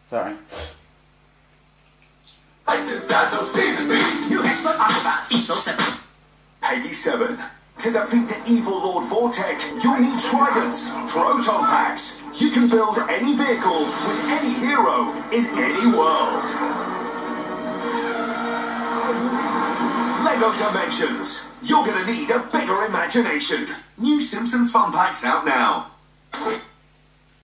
Sorry. New expert acrobats, each so separate. Peggy 7. To defeat the evil Lord Vortek, you'll need Tridents, Proton Packs. You can build any vehicle with any hero in any world. Lego Dimensions. You're gonna need a bigger imagination. New Simpsons Fun Packs out now.